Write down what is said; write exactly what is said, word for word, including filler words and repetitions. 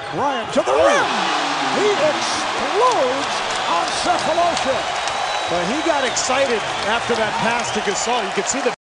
Bryant to the rim. He explodes on Cephalosha. But he got excited after that pass to Gasol. You could see the